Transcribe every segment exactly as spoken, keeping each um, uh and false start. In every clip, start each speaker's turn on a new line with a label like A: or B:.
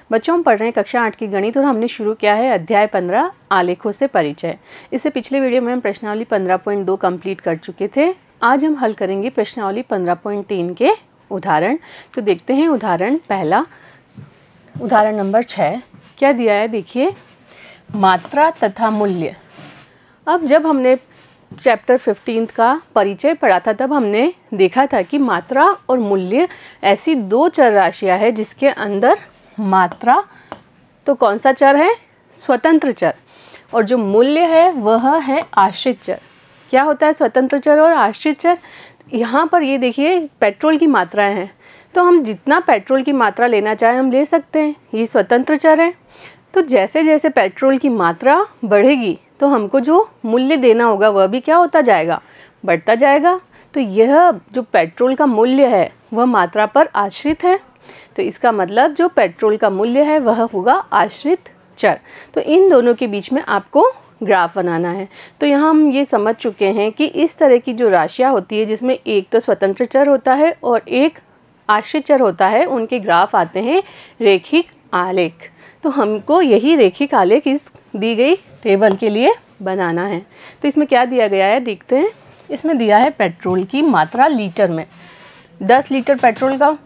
A: बच्चों, हम पढ़ रहे हैं कक्षा आठ की गणित और हमने शुरू किया है अध्याय पंद्रह आलेखों से परिचय। इससे पिछले वीडियो में हम प्रश्नावली पंद्रह पॉइंट दो कंप्लीट कर चुके थे। आज हम हल करेंगे प्रश्नावली पंद्रह पॉइंट तीन के उदाहरण। तो देखते हैं उदाहरण पहला, उदाहरण नंबर छः क्या दिया है। देखिए, मात्रा तथा मूल्य। अब जब हमने चैप्टर फिफ्टीन का परिचय पढ़ा था तब हमने देखा था कि मात्रा और मूल्य ऐसी दो चर राशियां हैं जिसके अंदर मात्रा तो कौन सा चर है, स्वतंत्र चर, और जो मूल्य है वह है आश्रित चर। क्या होता है स्वतंत्र चर और आश्रित चर? यहाँ पर ये देखिए पेट्रोल की मात्राएं हैं, तो हम जितना पेट्रोल की मात्रा लेना चाहें हम ले सकते हैं, ये स्वतंत्र चर है। तो जैसे जैसे पेट्रोल की मात्रा बढ़ेगी तो हमको जो मूल्य देना होगा वह भी क्या होता जाएगा, बढ़ता जाएगा। तो यह जो पेट्रोल का मूल्य है वह मात्रा पर आश्रित है, तो इसका मतलब जो पेट्रोल का मूल्य है वह होगा आश्रित चर। तो इन दोनों के बीच में आपको ग्राफ बनाना है। तो यहाँ हम ये समझ चुके हैं कि इस तरह की जो राशियाँ होती है जिसमें एक तो स्वतंत्र चर होता है और एक आश्रित चर होता है, उनके ग्राफ आते हैं रेखिक आलेख। तो हमको यही रेखिक आलेख इस दी गई टेबल के लिए बनाना है। तो इसमें क्या दिया गया है देखते हैं। इसमें दिया है पेट्रोल की मात्रा लीटर में, दस लीटर पेट्रोल का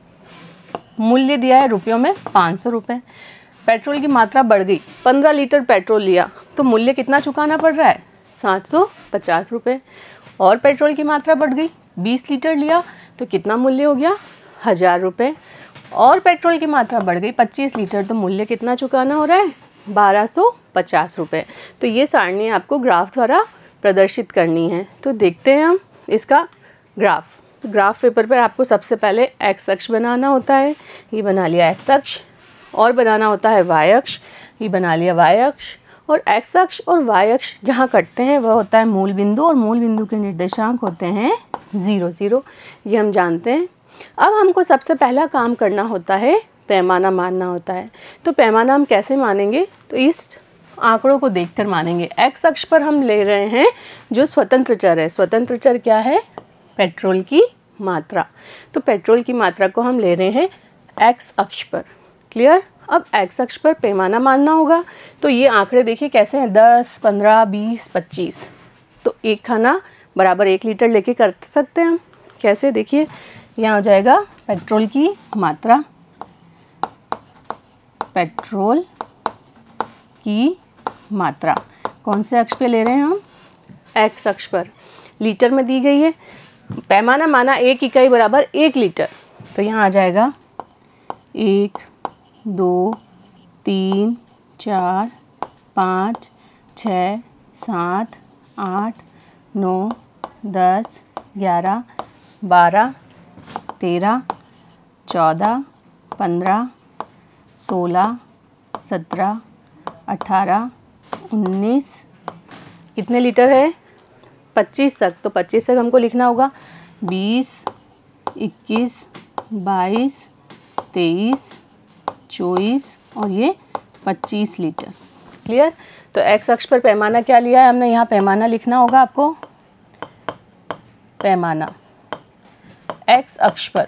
A: मूल्य दिया है रुपयों में पाँच सौ रुपये। पेट्रोल की मात्रा बढ़ गई, पंद्रह लीटर पेट्रोल लिया तो मूल्य कितना चुकाना पड़ रहा है, सात सौ पचास रुपये। और पेट्रोल की मात्रा बढ़ गई, बीस लीटर लिया तो कितना मूल्य हो गया, हज़ार रुपये। और पेट्रोल की मात्रा बढ़ गई पच्चीस लीटर तो मूल्य कितना चुकाना हो रहा है, बारह सौ पचास रुपये। तो ये सारणी आपको ग्राफ द्वारा प्रदर्शित करनी है। तो देखते हैं हम इसका ग्राफ। ग्राफ पेपर पर आपको सबसे पहले एक्स अक्ष बनाना होता है, ये बना लिया एक्स अक्ष, और बनाना होता है वाई अक्ष, ये बना लिया वाई अक्ष। और एक्स अक्ष और वाई अक्ष जहाँ कटते हैं वह होता है मूल बिंदु, और मूल बिंदु के निर्देशांक होते हैं ज़ीरो ज़ीरो, ये हम जानते हैं। अब हमको सबसे पहला काम करना होता है पैमाना मानना होता है। तो पैमाना हम कैसे मानेंगे, तो इस आंकड़ों को देखकर मानेंगे। एक्स अक्ष पर हम ले रहे हैं जो स्वतंत्र चर है। स्वतंत्र चर क्या है, पेट्रोल की मात्रा। तो पेट्रोल की मात्रा को हम ले रहे हैं एक्स अक्ष पर। क्लियर। अब एक्स अक्ष पर पैमाना मानना होगा। तो ये आंकड़े देखिए कैसे हैं, दस, पंद्रह, बीस, पच्चीस। तो एक खाना बराबर एक लीटर लेके कर सकते हैं हम। कैसे, देखिए यहाँ हो जाएगा पेट्रोल की मात्रा, पेट्रोल की मात्रा कौन से अक्ष पे ले रहे हैं हम, एक्स अक्ष पर, लीटर में दी गई है। पैमाना माना एक इकाई बराबर एक लीटर, तो यहाँ आ जाएगा एक, दो, तीन, चार, पाँच, छः, सात, आठ, नौ, दस, ग्यारह, बारह, तेरह, चौदह, पंद्रह, सोलह, सत्रह, अठारह, उन्नीस, कितने लीटर है, पच्चीस तक। तो पच्चीस तक हमको लिखना होगा, बीस, इक्कीस, बाईस, तेईस, चौबीस और ये पच्चीस लीटर। क्लियर। तो एक्स अक्ष पर पैमाना क्या लिया है हमने, यहाँ पैमाना लिखना होगा आपको। पैमाना एक्स अक्ष पर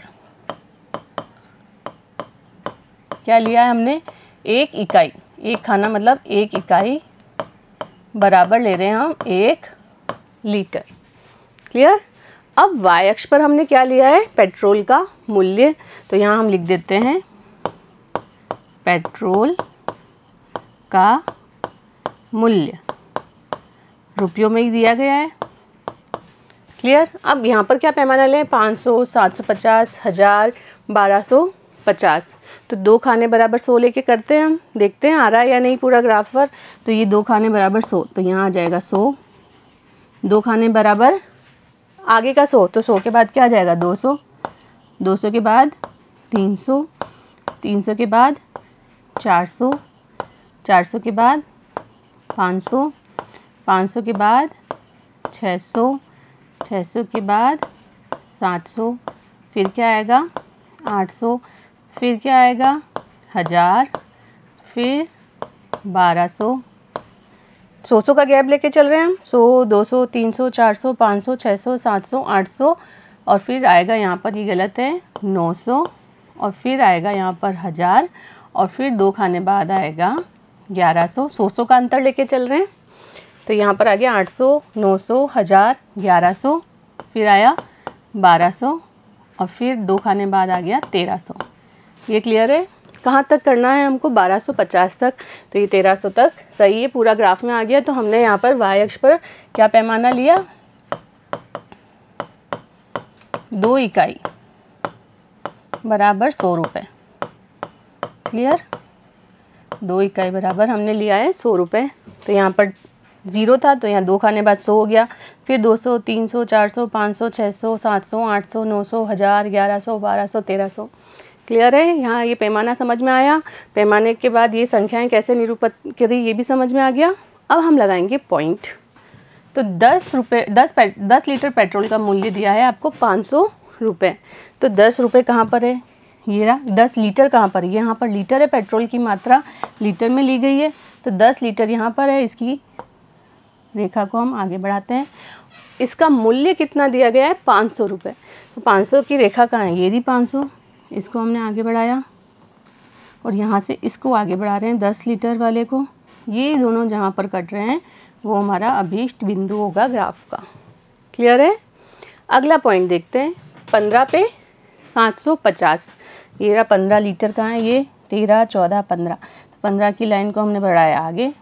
A: क्या लिया है हमने, एक इकाई, एक खाना मतलब एक इकाई बराबर ले रहे हैं हम एक लीटर। क्लियर। अब वाई अक्ष पर हमने क्या लिया है, पेट्रोल का मूल्य। तो यहाँ हम लिख देते हैं पेट्रोल का मूल्य, रुपयों में ही दिया गया है। क्लियर। अब यहाँ पर क्या पैमाना लें, पाँच सौ, सात सौ पचास, हज़ार, बारह सौ पचास। तो दो खाने बराबर सौ लेके करते हैं हम, देखते हैं आ रहा है या नहीं पूरा ग्राफ पर। तो ये दो खाने बराबर सौ, तो यहाँ आ जाएगा सौ। दो खाने बराबर आगे का सौ, तो सौ के बाद क्या आ जाएगा, दो सौ। दो सौ के बाद तीन सौ, तीन सौ के बाद चार सौ, चार सौ के बाद पाँच सौ, पाँच सौ के बाद छः सौ, छः सौ के बाद सात सौ, फिर क्या आएगा आठ सौ, फिर क्या आएगा हज़ार, फिर बारह सौ। सौ सौ का गैप लेके चल रहे हैं हम, सौ, दो सौ, तीन सौ, चार सौ, पाँच सौ, छः सौ, सात सौ, आठ सौ, और फिर आएगा यहाँ पर, ये गलत है, नौ सौ, और फिर आएगा यहाँ पर हज़ार, और फिर दो खाने बाद आएगा ग्यारह सौ। सौ सौ का अंतर लेके चल रहे हैं, तो यहाँ पर आ गया आठ सौ, नौ सौ, हज़ार, ग्यारह सौ, फिर आया बारह सौ और फिर दो खाने बाद आ गया तेरह सौ। ये क्लियर है? कहाँ तक करना है हमको? बारह सौ पचास तक। तो ये तेरह सौ तक सही है, पूरा ग्राफ में आ गया। तो हमने यहाँ पर वाई अक्ष पर क्या पैमाना लिया? दो इकाई बराबर सौ रुपये। क्लियर? दो इकाई बराबर हमने लिया है सौ रुपये। तो यहाँ पर ज़ीरो था तो यहाँ दो खाने बाद सौ हो गया, फिर दो सौ, तीन सौ, चार सौ, पाँच सौ, छः सौ, सात सौ, आठ सौ, नौ सौ, हज़ार, ग्यारह सौ, बारह सौ, तेरह सौ। क्लियर है? यहाँ ये पैमाना समझ में आया। पैमाने के बाद ये संख्याएं कैसे निरूपित करी ये भी समझ में आ गया। अब हम लगाएंगे पॉइंट। तो दस रुपये दस दस लीटर पेट्रोल का मूल्य दिया है आपको पाँच सौ रुपये। तो दस रुपये कहाँ पर है? ये रहा। दस लीटर कहाँ पर? यहाँ पर लीटर है, पेट्रोल की मात्रा लीटर में ली गई है। तो दस लीटर यहाँ पर है। इसकी रेखा को हम आगे बढ़ाते हैं। इसका मूल्य कितना दिया गया है? पाँच सौ रुपये। तो पाँच सौ की रेखा कहाँ है? ये रही पाँच सौ। इसको हमने आगे बढ़ाया और यहाँ से इसको आगे बढ़ा रहे हैं दस लीटर वाले को। ये दोनों जहाँ पर कट रहे हैं वो हमारा अभीष्ट बिंदु होगा ग्राफ का। क्लियर है? अगला पॉइंट देखते हैं। पंद्रह पे सात सौ पचास। ये रहा पंद्रह लीटर कहाँ है? ये तेरह, चौदह, पंद्रह। तो पंद्रह की लाइन को हमने बढ़ाया आगे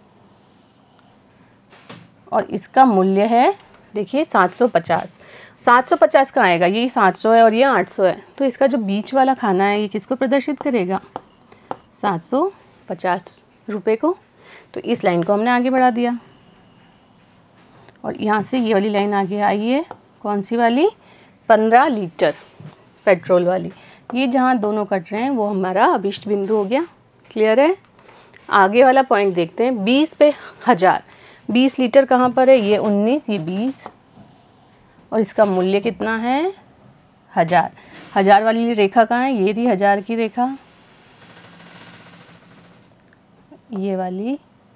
A: और इसका मूल्य है देखिए सात सौ पचास। सात सौ पचास का आएगा, ये सात सौ है और ये आठ सौ है। तो इसका जो बीच वाला खाना है ये किसको प्रदर्शित करेगा? सात सौ पचास रुपये को। तो इस लाइन को हमने आगे बढ़ा दिया और यहाँ से ये वाली लाइन आगे आई है। कौन सी वाली? पंद्रह लीटर पेट्रोल वाली। ये जहाँ दोनों कट रहे हैं वो हमारा अभीष्ट बिंदु हो गया। क्लियर है? आगे वाला पॉइंट देखते हैं। बीस पे हज़ार। बीस लीटर कहाँ पर है? ये उन्नीस, ये बीस और इसका मूल्य कितना है? हज़ार। हज़ार वाली रेखा कहाँ है? ये रही हज़ार की रेखा। ये वाली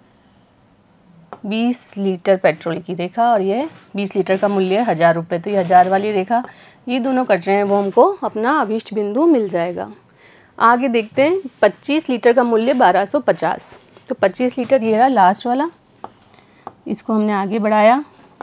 A: बीस लीटर पेट्रोल की रेखा और ये बीस लीटर का मूल्य है हज़ार रुपये। तो ये हज़ार वाली रेखा, ये दोनों कट रहे हैं वो हमको अपना अभीष्ट बिंदु मिल जाएगा। आगे देखते हैं। पच्चीस लीटर का मूल्य बारह सौ पचास। तो पच्चीस लीटर ये रहा लास्ट वाला। इसको हमने आगे बढ़ाया।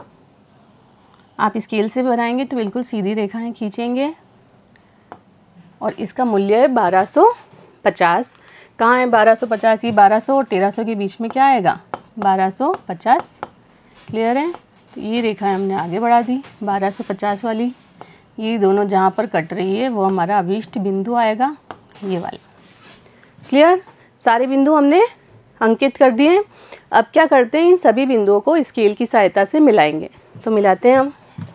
A: आप स्केल से बनाएंगे तो बिल्कुल सीधी रेखाएं खींचेंगे और इसका मूल्य है बारह सौ पचास। कहाँ है बारह सौ पचास? ये बारह सौ और तेरह सौ के बीच में क्या आएगा? बारह सौ पचास। क्लियर है? तो ये रेखाएं हमने आगे बढ़ा दी बारह सौ पचास वाली। ये दोनों जहाँ पर कट रही है वो हमारा अभीष्ट बिंदु आएगा, ये वाला। क्लियर? सारे बिंदु हमने अंकित कर दिए। अब क्या करते हैं? इन सभी बिंदुओं को स्केल की सहायता से मिलाएंगे। तो मिलाते हैं हम।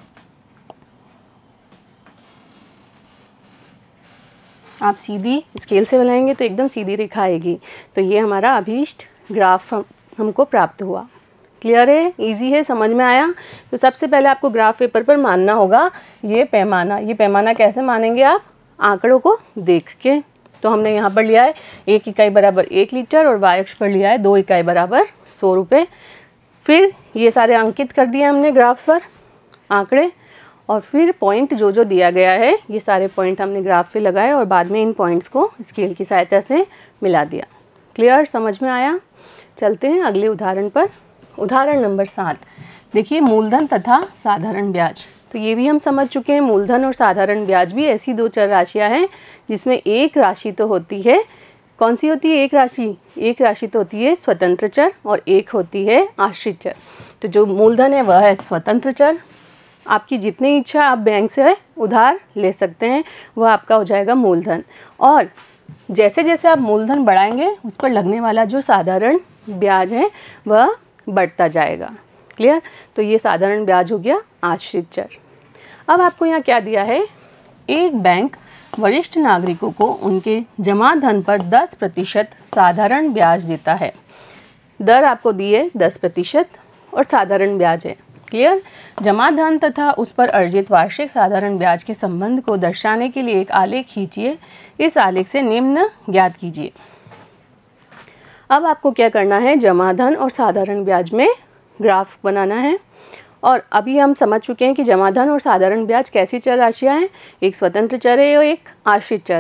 A: आप सीधी स्केल से बनाएंगे तो एकदम सीधी रेखा आएगी। तो ये हमारा अभीष्ट ग्राफ हम, हमको प्राप्त हुआ। क्लियर है? इजी है? समझ में आया? तो सबसे पहले आपको ग्राफ पेपर पर मानना होगा ये पैमाना। ये पैमाना कैसे मानेंगे आप? आंकड़ों को देख के। तो हमने यहाँ पर लिया है एक इकाई बराबर एक लीटर और वाई अक्ष पर लिया है दो इकाई बराबर सौ रुपये। फिर ये सारे अंकित कर दिए हमने ग्राफ पर आंकड़े और फिर पॉइंट जो जो दिया गया है ये सारे पॉइंट हमने ग्राफ पे लगाए और बाद में इन पॉइंट्स को स्केल की सहायता से मिला दिया। क्लियर? समझ में आया? चलते हैं अगले उदाहरण पर। उदाहरण नंबर सात देखिए, मूलधन तथा साधारण ब्याज। तो ये भी हम समझ चुके हैं। मूलधन और साधारण ब्याज भी ऐसी दो चर राशियाँ हैं जिसमें एक राशि तो होती है, कौन सी होती है एक राशि? एक राशि तो होती है स्वतंत्र चर और एक होती है आश्रित चर। तो जो मूलधन है वह है स्वतंत्र चर। आपकी जितनी इच्छा आप बैंक से उधार ले सकते हैं वह आपका हो जाएगा मूलधन। और जैसे जैसे आप मूलधन बढ़ाएंगे उस पर लगने वाला जो साधारण ब्याज है वह बढ़ता जाएगा। क्लियर? तो ये साधारण ब्याज हो गया आश्रित चर। अब आपको यहाँ क्या दिया है? एक बैंक वरिष्ठ नागरिकों को उनके जमा धन पर दस प्रतिशत साधारण ब्याज देता है। दर आपको दी है दस प्रतिशत और साधारण ब्याज है। क्लियर? जमा धन तथा उस पर अर्जित वार्षिक साधारण ब्याज के संबंध को दर्शाने के लिए एक आलेख खींचिए। इस आलेख से निम्न ज्ञात कीजिए। अब आपको क्या करना है? जमा धन और साधारण ब्याज में ग्राफ बनाना है। और अभी हम समझ चुके हैं कि जमा धन और साधारण ब्याज कैसी चर राशियाँ हैं, एक स्वतंत्र चर है और एक आश्रित चर है।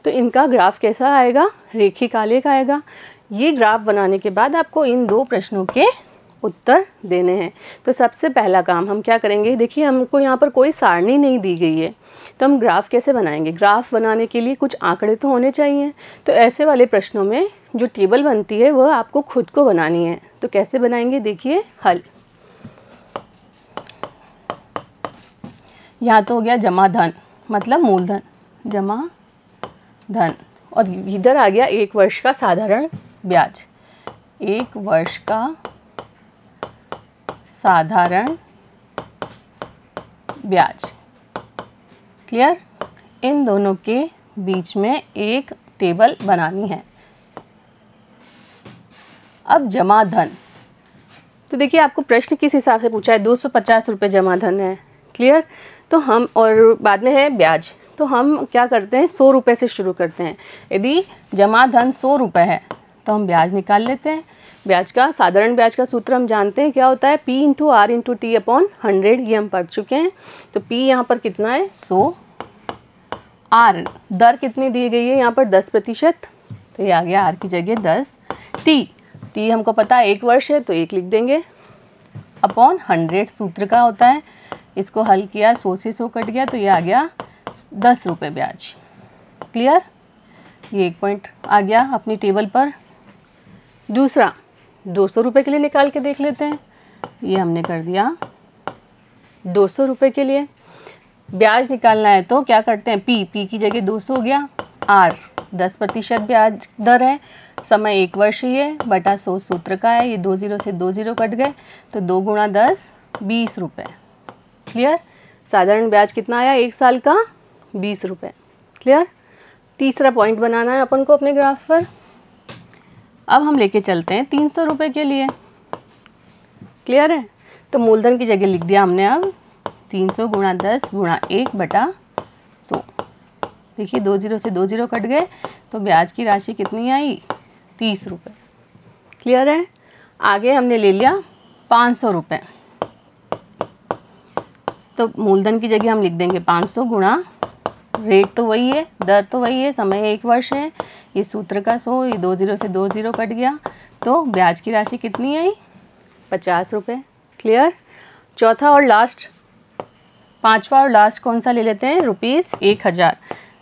A: तो इनका ग्राफ कैसा आएगा, रेखिक आलेख आएगा। ये ग्राफ बनाने के बाद आपको इन दो प्रश्नों के उत्तर देने हैं। तो सबसे पहला काम हम क्या करेंगे, देखिए हमको यहाँ पर कोई सारणी नहीं दी गई है, तो हम ग्राफ कैसे बनाएंगे। ग्राफ बनाने के लिए कुछ आंकड़े तो होने चाहिए। तो ऐसे वाले प्रश्नों में जो टेबल बनती है वह आपको खुद को बनानी है। तो कैसे बनाएंगे, देखिए हल। यहाँ तो हो गया जमा धन, मतलब मूलधन, जमा धन, और इधर आ गया एक वर्ष का साधारण ब्याज, एक वर्ष का साधारण ब्याज। क्लियर। इन दोनों के बीच में एक टेबल बनानी है। अब जमा धन, तो देखिए आपको प्रश्न किस हिसाब से पूछा है, दो सौ पचास रुपये जमा धन है। क्लियर। तो हम, और बाद में है ब्याज, तो हम क्या करते हैं, सौ रुपये से शुरू करते हैं। यदि जमा धन सौ रुपये है तो हम ब्याज निकाल लेते हैं। ब्याज का, साधारण ब्याज का सूत्र हम जानते हैं क्या होता है, P into R into T upon hundred, ये हम पढ़ चुके हैं। तो पी यहाँ पर कितना है, सौ, आर दर कितनी दी गई है यहाँ पर, दस प्रतिशत, तो ये आ गया आर की जगह दस, टी टी हमको पता है एक वर्ष है तो एक लिख देंगे, अपॉन हंड्रेड सूत्र का होता है। इसको हल किया, सौ से सौ कट गया तो ये आ गया दस रुपये ब्याज। क्लियर। ये एक पॉइंट आ गया अपनी टेबल पर। दूसरा, दो सौ रुपये के लिए निकाल के देख लेते हैं। ये हमने कर दिया दो सौ रुपये के लिए। ब्याज निकालना है तो क्या करते हैं, पी पी की जगह दो सौ हो गया, आर दस प्रतिशत ब्याज दर है, समय एक वर्ष ही है, बटा सौ सूत्र का है। ये दो जीरो से दो जीरो कट गए तो दो गुणा दस, बीस रुपये। क्लियर। साधारण ब्याज कितना आया एक साल का, बीस रुपये। क्लियर। तीसरा पॉइंट बनाना है अपन को अपने ग्राफ पर। अब हम लेके चलते हैं तीन सौ रुपये के लिए। क्लियर है। तो मूलधन की जगह लिख दिया हमने अब तीन सौ गुणा दस गुणा एक बटा सौ। देखिए दो जीरो से दो जीरो कट गए तो ब्याज की राशि कितनी आई, तीस रुपये। क्लियर है। आगे हमने ले लिया पाँच सौ रुपये, तो मूलधन की जगह हम लिख देंगे पाँच सौ गुणा, रेट तो वही है, दर तो वही है, समय एक वर्ष है, ये सूत्र का सौ, ये दो जीरो से दो जीरो कट गया तो ब्याज की राशि कितनी आई, पचास रुपये। क्लियर। चौथा और लास्ट, पांचवा और लास्ट कौन सा ले लेते हैं, रुपीज़ एक हज़ार।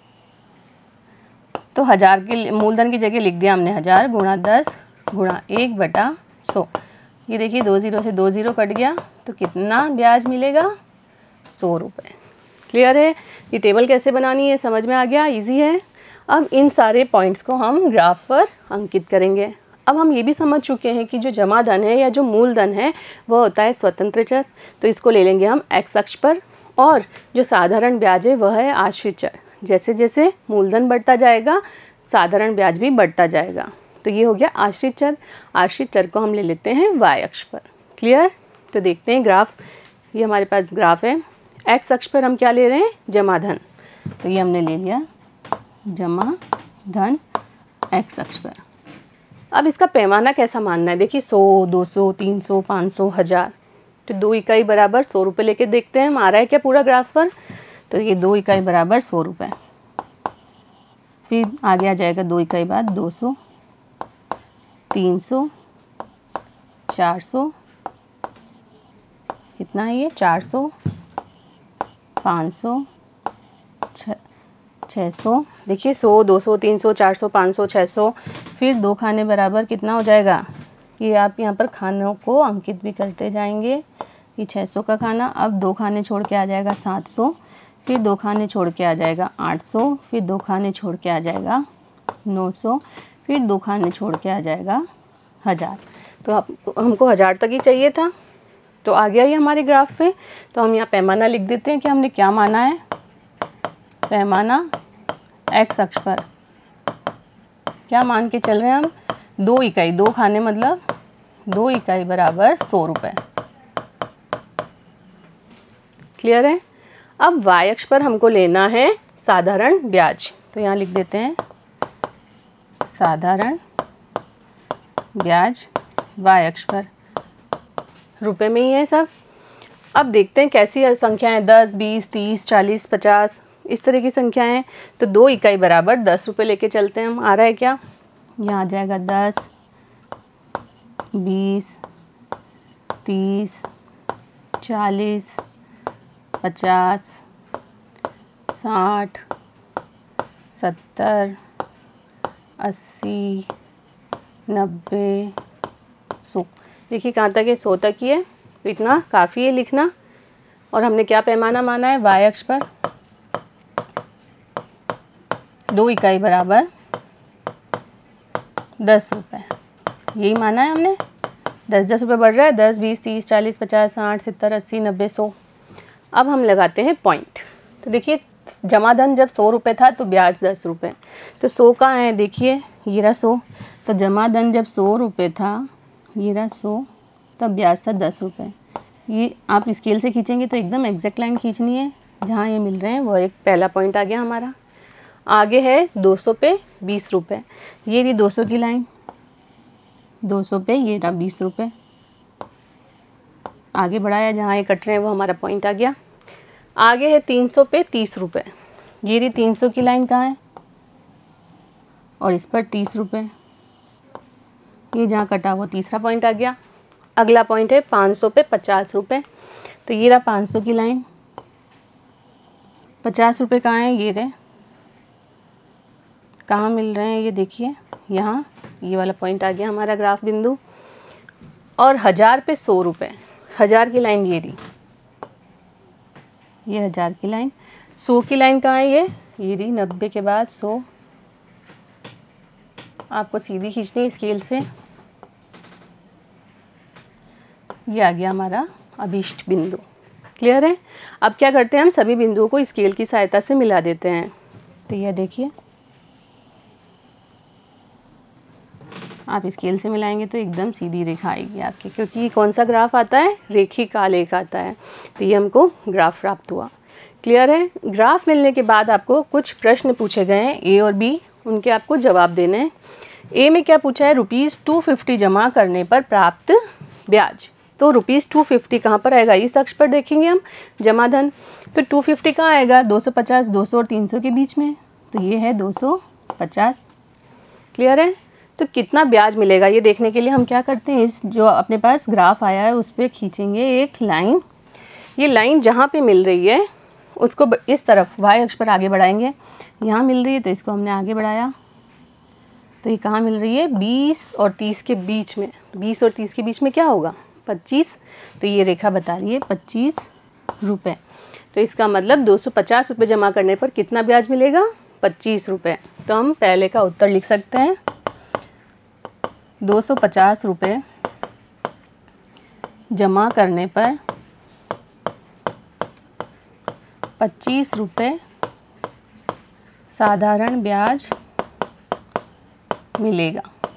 A: तो हज़ार के मूलधन की जगह लिख दिया हमने हज़ार गुणा दस गुणा एक बटा सौ। ये देखिए दो जीरो से दो जीरो कट गया तो कितना ब्याज मिलेगा, सौ रुपये। क्लियर है। ये टेबल कैसे बनानी है समझ में आ गया, इजी है। अब इन सारे पॉइंट्स को हम ग्राफ पर अंकित करेंगे। अब हम ये भी समझ चुके हैं कि जो जमा धन है या जो मूलधन है वह होता है स्वतंत्र चर, तो इसको ले लेंगे हम एक्स अक्ष पर, और जो साधारण ब्याज है वह है आश्रित चर। जैसे जैसे मूलधन बढ़ता जाएगा साधारण ब्याज भी बढ़ता जाएगा। तो ये हो गया आश्रित चर। आश्रित चर को हम ले लेते हैं वाई अक्ष पर। क्लियर। तो देखते हैं ग्राफ, ये हमारे पास ग्राफ है। एक्स अक्ष पर हम क्या ले रहे हैं, जमा धन, तो ये हमने ले लिया जमा धन एक्स अक्ष पर। अब इसका पैमाना कैसा मानना है, देखिए सौ, दो सौ, तीन सौ, पाँच सौ, हज़ार, तो दो इकाई बराबर सौ रुपये लेके देखते हैं हम आ रहा है क्या पूरा ग्राफ पर। तो ये दो इकाई बराबर सौ रुपये, फिर आगे आ जाएगा दो इकाई बाद दो सौ, तीन सौ, चार सौ, कितना है ये, चार सौ, पाँच सौ, छ छः सौ। देखिए सौ, दो सौ, तीन सौ, चार सौ, पाँच सौ, छः सौ, फिर दो खाने बराबर कितना हो जाएगा, ये आप यहाँ पर खानों को अंकित भी करते जाएंगे। ये छः सौ का खाना, अब दो खाने छोड़ के आ जाएगा सात सौ, फिर दो खाने छोड़ के आ जाएगा आठ सौ, फिर दो खाने छोड़ के आ जाएगा नौ सौ, फिर दो खाने छोड़ के आ जाएगा हज़ार। तो आप हमको हज़ार तक ही चाहिए था, तो आ गया ये हमारे ग्राफ पे। तो हम यहाँ पैमाना लिख देते हैं कि हमने क्या माना है, पैमाना एक्स अक्ष पर क्या मान के चल रहे हैं हम, दो इकाई, दो खाने मतलब दो इकाई बराबर सौ रुपये। क्लियर है। अब वाई अक्ष पर हमको लेना है साधारण ब्याज, तो यहाँ लिख देते हैं साधारण ब्याज वाई अक्ष पर, रुपए में ही है सब। अब देखते हैं कैसी संख्याएं, दस, बीस, तीस, चालीस, पचास, इस तरह की संख्याएं हैं, तो दो इकाई बराबर दस रुपये लेके चलते हैं हम। आ रहा है क्या? यहाँ आ जाएगा दस, बीस, तीस, चालीस, पचास, साठ, सत्तर, अस्सी, नब्बे, सौ। देखिए कहाँ तक है? सौ तक ही है। तो इतना काफ़ी है लिखना। और हमने क्या पैमाना माना है? वाई अक्ष पर दो इकाई बराबर दस रुपये, यही माना है हमने। दस दस रुपये बढ़ रहा है, दस, बीस, तीस, चालीस, पचास, साठ, सत्तर, अस्सी, नब्बे, सौ। अब हम लगाते हैं पॉइंट। तो देखिए जमा धन जब सौ रुपये था तो ब्याज दस रुपये, तो सौ कहाँ है? देखिए ये रहा सौ। तो जमा धन जब सौ रुपये था, ये रहा सौ, तब ब्याज था दस रुपये। ये आप स्केल से खींचेंगे तो एकदम एग्जैक्ट लाइन खींचनी है जहाँ ये मिल रहे हैं, वो एक पहला पॉइंट आ गया हमारा। आगे है दो सौ पे बीस रुपये, ये रही दो सौ की लाइन, दो सौ पे ये रहा बीस रुपये। आगे बढ़ाया, जहाँ ये कट रहे हैं वो हमारा पॉइंट आ गया। आगे है तीन सौ पे तीस रुपये, ये रही तीन सौ की लाइन कहाँ है, और इस पर तीस रुपये, ये जहाँ कटा वो तीसरा पॉइंट आ गया। अगला पॉइंट है पाँच सौ पे पचास रुपये, तो ये रहा पाँच सौ की लाइन, पचास रुपये कहाँ है? ये रहे, कहाँ मिल रहे हैं ये देखिए, यहाँ ये वाला पॉइंट आ गया हमारा ग्राफ बिंदु। और हज़ार पे सौ रुपये, हज़ार की लाइन ये रही, ये हज़ार की लाइन। सौ की लाइन कहाँ है? ये ये रही, नब्बे के बाद सौ। आपको सीधी खींचनी है स्केल से। ये आ गया हमारा अभीष्ट बिंदु। क्लियर है? अब क्या करते हैं हम सभी बिंदुओं को स्केल की सहायता से मिला देते हैं। तो यह देखिए आप स्केल से मिलाएंगे तो एकदम सीधी रेखा आएगी आपकी, क्योंकि कौन सा ग्राफ आता है? रेखिक आलेख आता है। तो ये हमको ग्राफ प्राप्त हुआ। क्लियर है? ग्राफ मिलने के बाद आपको कुछ प्रश्न पूछे गए हैं ए और बी, उनके आपको जवाब देने हैं। ए में क्या पूछा है? रुपीज़ टू फिफ्टी जमा करने पर प्राप्त ब्याज। तो रुपीज़ टू फिफ्टी कहाँ पर आएगा? इस अक्ष पर देखेंगे हम जमा धन। तो टू फिफ्टी कहाँ आएगा? दो सौ पचास, दो सौ और तीन सौ के बीच में, तो ये है दो सौ पचास। क्लियर है? तो कितना ब्याज मिलेगा ये देखने के लिए हम क्या करते हैं, इस जो अपने पास ग्राफ आया है उस पर खींचेंगे एक लाइन। ये लाइन जहाँ पे मिल रही है उसको इस तरफ वाई अक्ष पर आगे बढ़ाएंगे। यहाँ मिल रही है तो इसको हमने आगे बढ़ाया, तो ये कहाँ मिल रही है? बीस और तीस के बीच में। बीस और तीस के बीच में क्या होगा? पच्चीस। तो ये रेखा बता रही है पच्चीस रुपये। तो इसका मतलब दो सौ पचास रुपये जमा करने पर कितना ब्याज मिलेगा? पच्चीस रुपये। तो हम पहले का उत्तर लिख सकते हैं, दो सौ पचास रुपये जमा करने पर पच्चीस रुपये साधारण ब्याज मिलेगा।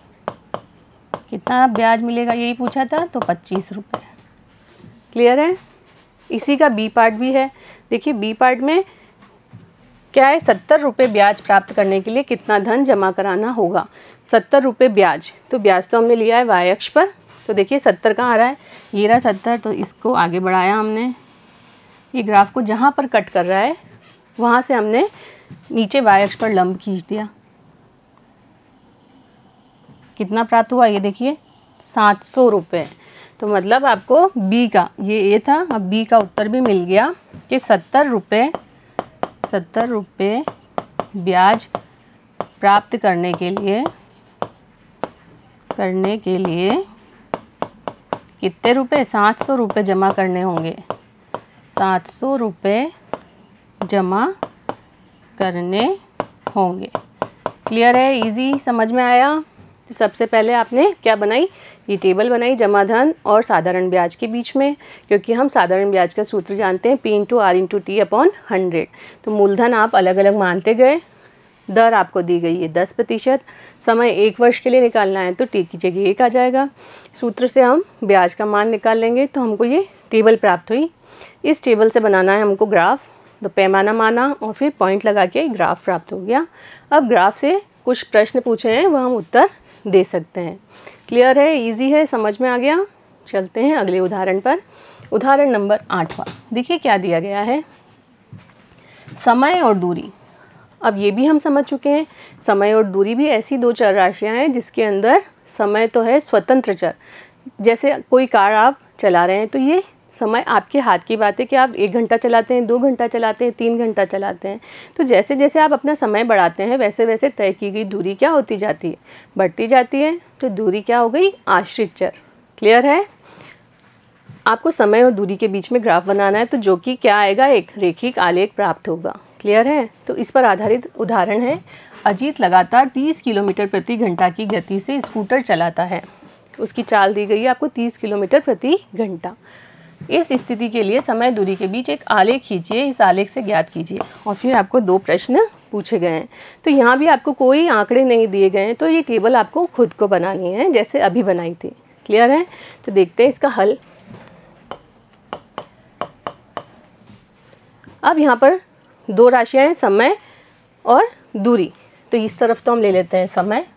A: कितना ब्याज मिलेगा यही पूछा था, तो पच्चीस रुपये। क्लियर है? इसी का बी पार्ट भी है। देखिए बी पार्ट में क्या है? सत्तर रुपये ब्याज प्राप्त करने के लिए कितना धन जमा कराना होगा? सत्तर रुपये ब्याज। तो ब्याज तो हमने लिया है वाई अक्ष पर, तो देखिए सत्तर कहाँ आ रहा है? ये रहा सत्तर। तो इसको आगे बढ़ाया हमने, ये ग्राफ को जहाँ पर कट कर रहा है वहाँ से हमने नीचे वाई अक्ष पर लंब खींच दिया। कितना प्राप्त हुआ ये देखिए, सात सौ रुपये। तो मतलब आपको बी का, ये ए था, अब बी का उत्तर भी मिल गया कि सत्तर रुपये सत्तर रुपये ब्याज प्राप्त करने के लिए करने के लिए कितने रुपए? सात सौ रुपये जमा करने होंगे। सात सौ रुपये जमा करने होंगे। क्लियर है? इजी समझ में आया? तो सबसे पहले आपने क्या बनाई? ये टेबल बनाई जमा धन और साधारण ब्याज के बीच में, क्योंकि हम साधारण ब्याज का सूत्र जानते हैं, P into R into T upon hundred. तो मूलधन आप अलग अलग मानते गए, दर आपको दी गई है दस प्रतिशत, समय एक वर्ष के लिए निकालना है तो टी की जगह एक आ जाएगा। सूत्र से हम ब्याज का मान निकाल लेंगे तो हमको ये टेबल प्राप्त हुई। इस टेबल से बनाना है हमको ग्राफ, तो पैमाना माना और फिर पॉइंट लगा के ग्राफ प्राप्त हो गया। अब ग्राफ से कुछ प्रश्न पूछे हैं वह हम उत्तर दे सकते हैं। क्लियर है? इजी है? समझ में आ गया? चलते हैं अगले उदाहरण पर। उदाहरण नंबर आठवां। देखिए क्या दिया गया है। समय और दूरी, अब ये भी हम समझ चुके हैं। समय और दूरी भी ऐसी दो चर राशियाँ हैं जिसके अंदर समय तो है स्वतंत्र चर। जैसे कोई कार आप चला रहे हैं तो ये समय आपके हाथ की बात है कि आप एक घंटा चलाते हैं, दो घंटा चलाते हैं, तीन घंटा चलाते हैं। तो जैसे जैसे आप अपना समय बढ़ाते हैं वैसे वैसे तय की गई दूरी क्या होती जाती है, बढ़ती जाती है। तो दूरी क्या हो गई, आश्रित चर। क्लियर है। आपको समय और दूरी के बीच में ग्राफ बनाना है तो जो कि क्या आएगा, एक रेखिक आलेख प्राप्त होगा। क्लियर है। तो इस पर आधारित उदाहरण है, अजीत लगातार तीस किलोमीटर प्रति घंटा की गति से स्कूटर चलाता है। उसकी चाल दी गई है आपको तीस किलोमीटर प्रति घंटा। इस स्थिति के लिए समय दूरी के बीच एक आलेख खींचिए, इस आलेख से ज्ञात कीजिए। और फिर आपको दो प्रश्न पूछे गए हैं। तो यहाँ भी आपको कोई आंकड़े नहीं दिए गए हैं, तो ये केवल आपको खुद को बनानी है जैसे अभी बनाई थी। क्लियर है। तो देखते हैं इसका हल। अब यहाँ पर दो राशियाँ हैं, समय और दूरी। तो इस तरफ तो हम ले लेते हैं समय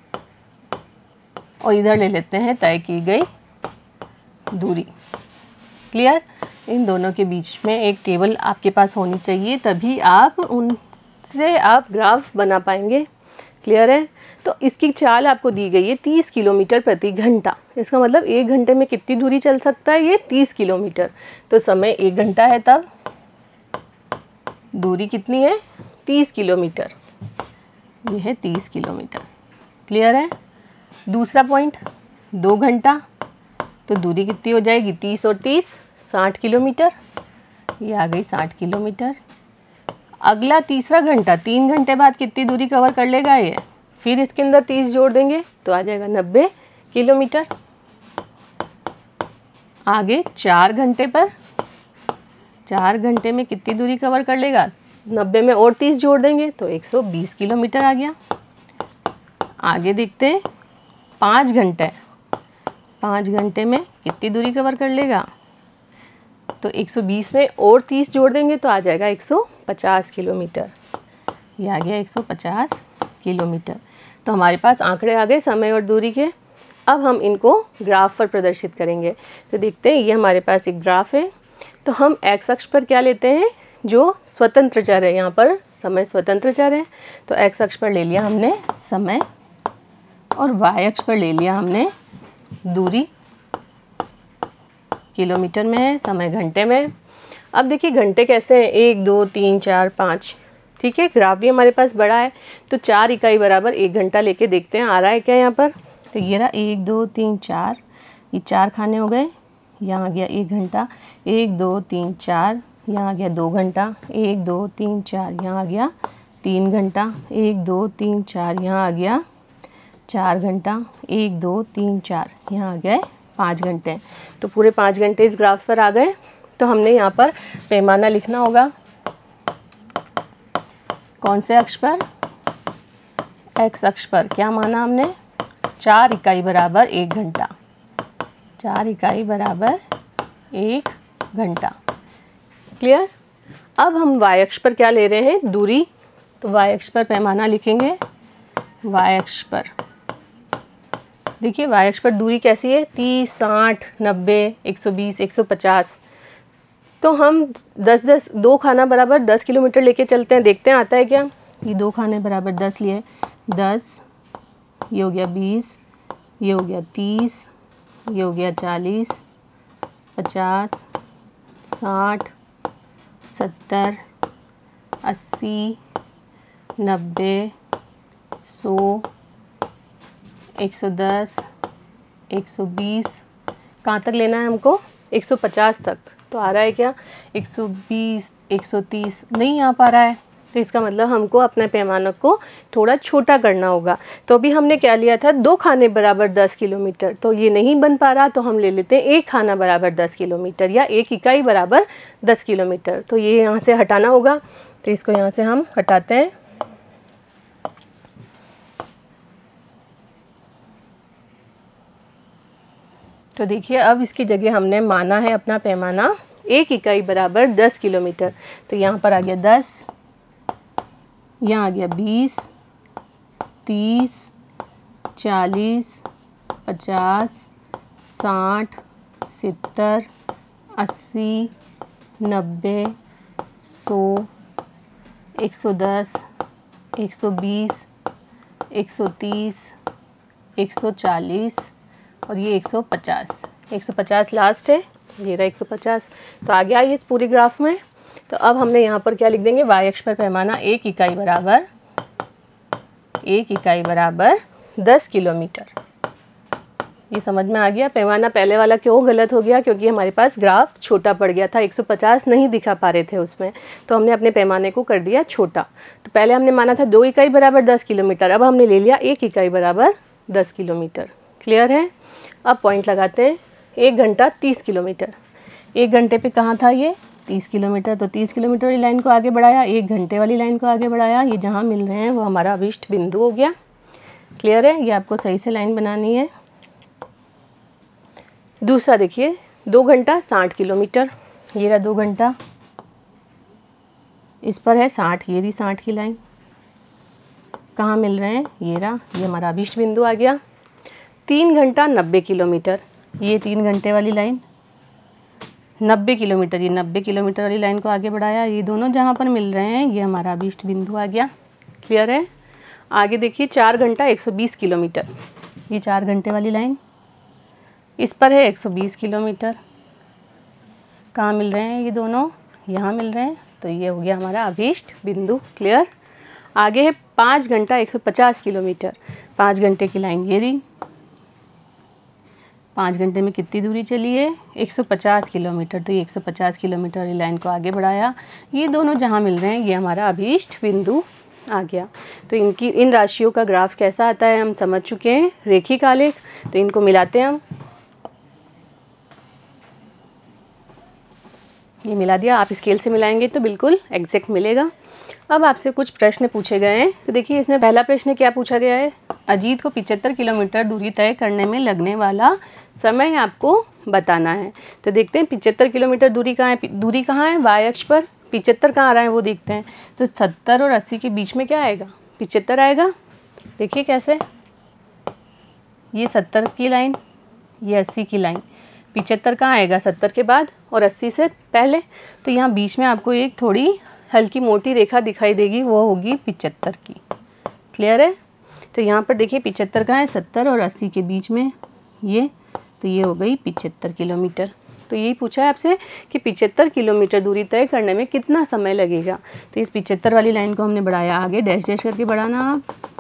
A: और इधर ले लेते हैं तय की गई दूरी। क्लियर। इन दोनों के बीच में एक टेबल आपके पास होनी चाहिए, तभी आप उनसे आप ग्राफ बना पाएंगे। क्लियर है। तो इसकी चाल आपको दी गई है तीस किलोमीटर प्रति घंटा। इसका मतलब एक घंटे में कितनी दूरी चल सकता है, ये तीस किलोमीटर। तो समय एक घंटा है, तब दूरी कितनी है, तीस किलोमीटर। ये है तीस किलोमीटर। क्लियर है। दूसरा पॉइंट, दो घंटा, तो दूरी कितनी हो जाएगी, तीस और तीस साठ किलोमीटर। ये आ गई साठ किलोमीटर। अगला तीसरा घंटा, तीन घंटे बाद कितनी दूरी कवर कर लेगा ये, फिर इसके अंदर तीस जोड़ देंगे तो आ जाएगा नब्बे किलोमीटर। आगे चार घंटे पर, चार घंटे में कितनी दूरी कवर कर लेगा, नब्बे में और तीस जोड़ देंगे तो एक सौ बीस किलोमीटर आ गया। आगे देखते हैं पाँच घंटे, पाँच घंटे में कितनी दूरी कवर कर लेगा, तो एक सौ बीस में और तीस जोड़ देंगे तो आ जाएगा एक सौ पचास किलोमीटर। ये आ गया एक सौ पचास किलोमीटर। तो हमारे पास आंकड़े आ गए समय और दूरी के। अब हम इनको ग्राफ पर प्रदर्शित करेंगे। तो देखते हैं, ये हमारे पास एक ग्राफ है। तो हम एक्स अक्ष पर क्या लेते हैं, जो स्वतंत्र चर है। यहाँ पर समय स्वतंत्र चर है, तो एक्स अक्ष पर ले लिया हमने समय और वाई अक्ष पर ले लिया हमने दूरी। किलोमीटर में है, समय घंटे में। अब देखिए घंटे कैसे हैं, एक दो तीन चार पाँच। ठीक है। ग्राफ भी हमारे पास बड़ा है, तो चार इकाई बराबर एक घंटा लेके देखते हैं आ रहा है क्या यहाँ पर। तो ये रहा एक दो तीन चार, ये चार खाने हो गए। यहाँ आ गया एक घंटा, एक दो तीन चार, यहाँ आ गया दो घंटा, एक दो तीन चार, यहाँ आ गया तीन घंटा, एक दो तीन चार, यहाँ आ गया चार घंटा, एक दो तीन चार, यहाँ आ गए पाँच घंटे। तो पूरे पाँच घंटे इस ग्राफ पर आ गए। तो हमने यहाँ पर पैमाना लिखना होगा, कौन से अक्ष पर, एक्स अक्ष पर। क्या माना हमने, चार इकाई बराबर एक घंटा, चार इकाई बराबर एक घंटा। क्लियर। अब हम वाई अक्ष पर क्या ले रहे हैं, दूरी। तो वाई अक्ष पर पैमाना लिखेंगे, वाई अक्ष पर देखिए वाई अक्ष पर दूरी कैसी है, तीस, साठ, नब्बे, एक सौ बीस, एक सौ पचास। तो हम दस दस दो खाना बराबर दस किलोमीटर लेके चलते हैं, देखते हैं आता है क्या। ये दो खाने बराबर दस लिए, दस, ये हो गया बीस, ये हो गया तीस, ये हो गया चालीस, पचास, साठ, सत्तर, अस्सी, नब्बे, सौ, एक सौ दस, एक सौ बीस, कहाँ तक लेना है हमको, एक सौ पचास तक। तो आ रहा है क्या, एक सौ बीस, एक सौ तीस नहीं आ पा रहा है। तो इसका मतलब हमको अपने पैमाने को थोड़ा छोटा करना होगा। तो अभी हमने क्या लिया था, दो खाने बराबर दस किलोमीटर। तो ये नहीं बन पा रहा, तो हम ले लेते हैं एक खाना बराबर दस किलोमीटर या एक इकाई बराबर दस किलोमीटर। तो ये यहाँ से हटाना होगा, तो इसको यहाँ से हम हटाते हैं। तो देखिए अब इसकी जगह हमने माना है अपना पैमाना एक इकाई बराबर दस किलोमीटर। तो यहाँ पर आ गया दस, यहाँ आ गया बीस, तीस, चालीस, पचास, साठ, सत्तर, अस्सी, नब्बे, सौ, एक सौ दस, एक सौ बीस, एक सौ तीस, एक सौ चालीस और ये एक सौ पचास। एक सौ पचास लास्ट है, ये रहा एक सौ पचास। तो आ गया ये पूरी ग्राफ में। तो अब हमने यहाँ पर क्या लिख देंगे, वाई अक्ष पर पैमाना एक इकाई बराबर एक इकाई बराबर दस किलोमीटर। ये समझ में आ गया। पैमाना पहले वाला क्यों गलत हो गया, क्योंकि हमारे पास ग्राफ छोटा पड़ गया था, एक सौ पचास नहीं दिखा पा रहे थे उसमें, तो हमने अपने पैमाने को कर दिया छोटा। तो पहले हमने माना था दो इकाई बराबर दस किलोमीटर, अब हमने ले लिया एक इकाई बराबर दस किलोमीटर। क्लियर है। अब पॉइंट लगाते हैं। एक घंटा तीस किलोमीटर, एक घंटे पे कहाँ था ये तीस किलोमीटर, तो तीस किलोमीटर वाली लाइन को आगे बढ़ाया, एक घंटे वाली लाइन को आगे बढ़ाया, ये जहाँ मिल रहे हैं वो हमारा अभिष्ट बिंदु हो गया। क्लियर है। ये आपको सही से लाइन बनानी है। दूसरा देखिए, दो घंटा साठ किलोमीटर, ये रहा दो घंटा, इस पर है साठ, ये रही साठ की लाइन, कहाँ मिल रहे हैं, ये रहा, ये हमारा अभिष्ट बिंदु आ गया। तीन घंटा नब्बे किलोमीटर, ये तीन घंटे वाली लाइन, नब्बे किलोमीटर, ये नब्बे किलोमीटर वाली लाइन को आगे बढ़ाया, ये दोनों जहाँ पर मिल रहे हैं ये हमारा अभिष्ट बिंदु आ गया। क्लियर है। आगे देखिए, चार घंटा एक सौ बीस किलोमीटर, ये चार घंटे वाली लाइन, इस पर है एक सौ बीस किलोमीटर, कहाँ मिल रहे हैं ये दोनों, यहाँ मिल रहे हैं, तो ये हो गया हमारा अभिष्ट बिंदु। क्लियर। आगे है पाँच घंटा एक सौ पचास किलोमीटर, पाँच घंटे की लाइन ये रही, पाँच घंटे में कितनी दूरी चली है, एक सौ पचास किलोमीटर, तो ये एक सौ पचास किलोमीटर वाली लाइन को आगे बढ़ाया, ये दोनों जहाँ मिल रहे हैं ये हमारा अभिष्ट बिंदु आ गया। तो इनकी इन राशियों का ग्राफ कैसा आता है हम समझ चुके हैं, रेखिक आलेख। तो इनको मिलाते हैं हम, ये मिला दिया। आप स्केल से मिलाएंगे तो बिल्कुल एग्जैक्ट मिलेगा। अब आपसे कुछ प्रश्न पूछे गए हैं, तो देखिए इसमें पहला प्रश्न क्या पूछा गया है, अजीत को पचहत्तर किलोमीटर दूरी तय करने में लगने वाला समय आपको बताना है। तो देखते हैं पचहत्तर किलोमीटर दूरी कहाँ है, दूरी कहाँ है, वाई अक्ष पर। पचहत्तर कहाँ आ रहा है वो देखते हैं। तो सत्तर और अस्सी के बीच में क्या आएगा, पचहत्तर आएगा। देखिए कैसे, ये सत्तर की लाइन, ये अस्सी की लाइन, पचहत्तर कहाँ आएगा, सत्तर के बाद और अस्सी से पहले। तो यहाँ बीच में आपको एक थोड़ी हल्की मोटी रेखा दिखाई देगी, वो होगी पचहत्तर की। क्लियर है। तो यहाँ पर देखिए पचहत्तर कहाँ है, सत्तर और अस्सी के बीच में, ये तो ये हो गई पचहत्तर किलोमीटर। तो यही पूछा है आपसे कि पचहत्तर किलोमीटर दूरी तय करने में कितना समय लगेगा। तो इस पचहत्तर वाली लाइन को हमने बढ़ाया आगे, डैश डैश करके बढ़ाना आप।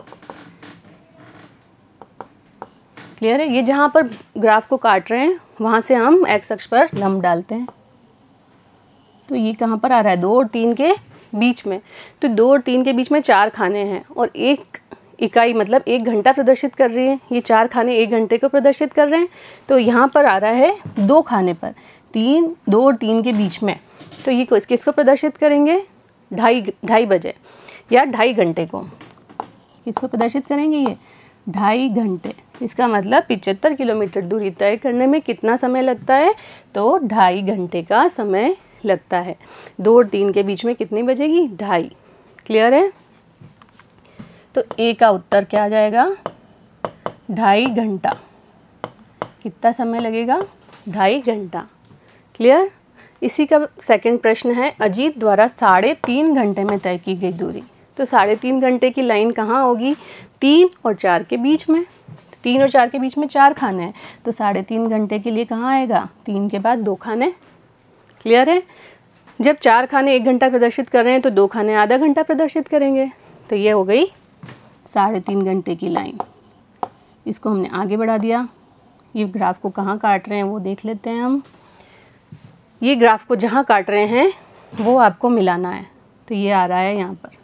A: क्लियर है। ये जहाँ पर ग्राफ को काट रहे हैं वहाँ से हम एक्स अक्ष पर लंब डालते हैं। तो ये कहाँ पर आ रहा है, दो और तीन के बीच में। तो दो और तीन के बीच में चार खाने हैं और एक इकाई मतलब एक घंटा प्रदर्शित कर रही है। ये चार खाने एक घंटे को प्रदर्शित कर रहे हैं। तो यहाँ पर आ रहा है दो खाने पर, तीन, दो और तीन के बीच में। तो ये किसको प्रदर्शित करेंगे, ढाई ढाई बजे या ढाई घंटे को किसको प्रदर्शित करेंगे, ये ढाई घंटे। इसका मतलब पचहत्तर किलोमीटर दूरी तय करने में कितना समय लगता है, तो ढाई घंटे का समय लगता है। दो और तीन के बीच में कितनी बजेगी, ढाई। क्लियर है। तो ए का उत्तर क्या आ जाएगा, ढाई घंटा। कितना समय लगेगा, ढाई घंटा। क्लियर। इसी का सेकंड प्रश्न है, अजीत द्वारा साढ़े तीन घंटे में तय की गई दूरी। तो साढ़े तीन घंटे की लाइन कहाँ होगी, तीन और चार के बीच में। तीन और चार के बीच में चार खाने हैं, तो साढ़े तीन घंटे के लिए कहाँ आएगा, तीन के बाद दो खाने। क्लियर है। जब चार खाने एक घंटा प्रदर्शित कर रहे हैं तो दो खाने आधा घंटा प्रदर्शित करेंगे। तो ये हो गई साढ़े तीन घंटे की लाइन। इसको हमने आगे बढ़ा दिया। ये ग्राफ को कहाँ काट रहे हैं वो देख लेते हैं हम। ये ग्राफ को जहाँ काट रहे हैं वो आपको मिलाना है। तो ये आ रहा है यहाँ पर।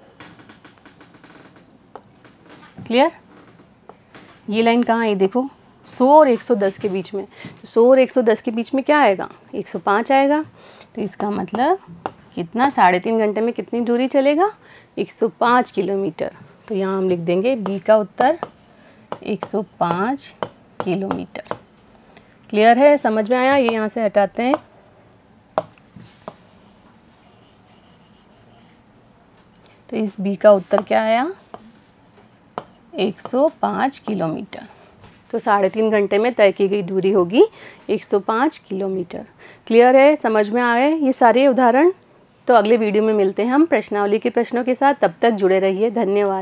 A: क्लियर। ये लाइन कहाँ है, देखो सौ और एक सौ दस के बीच में। तो सौ और एक सौ दस के बीच में क्या आएगा, एक सौ पाँच आएगा। तो इसका मतलब कितना, साढ़े तीन घंटे में कितनी दूरी चलेगा, एक सौ पाँच किलोमीटर। तो यहाँ हम लिख देंगे बी का उत्तर एक सौ पाँच किलोमीटर। क्लियर है, समझ में आया। ये यहाँ से हटाते हैं। तो इस बी का उत्तर क्या आया, एक सौ पाँच किलोमीटर। तो साढ़े तीन घंटे में तय की गई दूरी होगी एक सौ पाँच किलोमीटर। क्लियर है, समझ में आए ये सारे उदाहरण। तो अगले वीडियो में मिलते हैं हम प्रश्नावली के प्रश्नों के साथ। तब तक जुड़े रहिए। धन्यवाद।